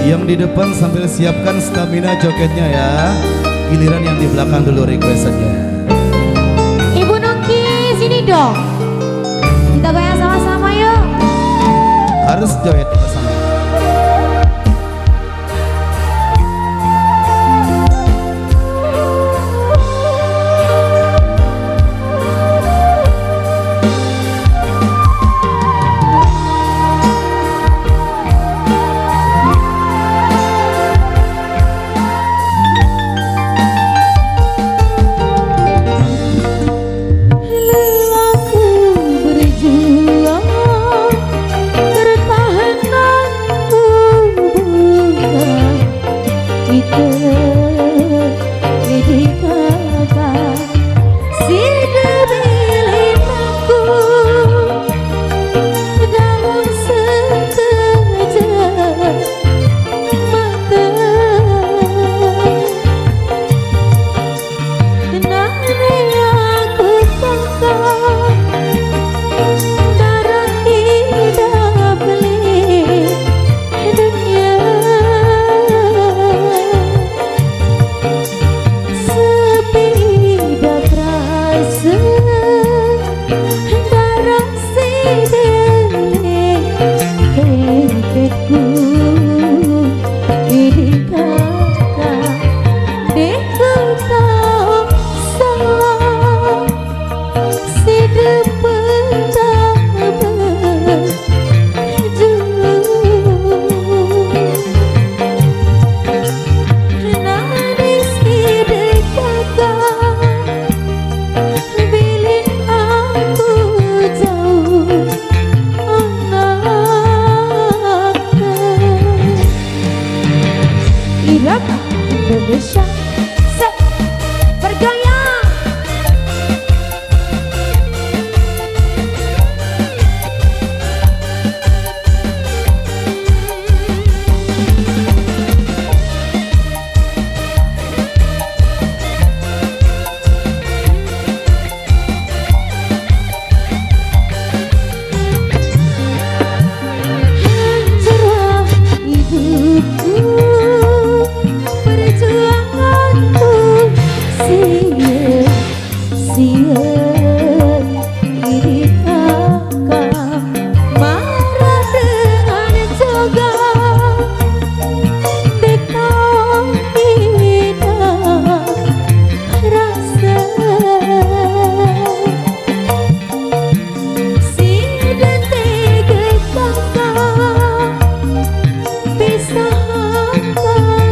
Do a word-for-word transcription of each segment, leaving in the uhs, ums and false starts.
Yang di depan sambil siapkan stamina jogetnya ya. Giliran yang di belakang dulu requestannya. Ibu Nungki sini dong. Kita goyang sama-sama yuk. Harus joget bersama. Indonesia, se bergoyang. Cerah hidupku, perjuanganku sia-sia. Ini kakak marah dengan juga dekau hidup rasa si detik kakak pisahkan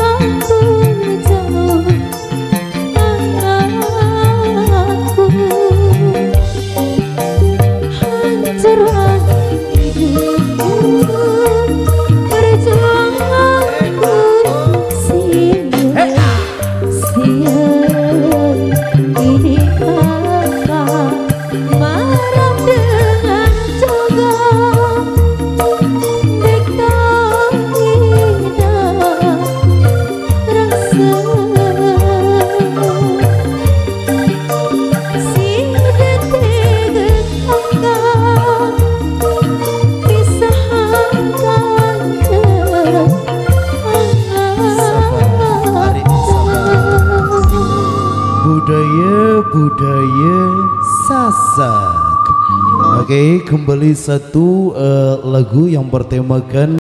aku ini kakak marah dengan jaga dek tak indah rasa si detik kakak pisahan kanta Sabar, Ari, sabar. Budaya budaya Sasak. Oke, kembali satu eh, lagu yang bertemakan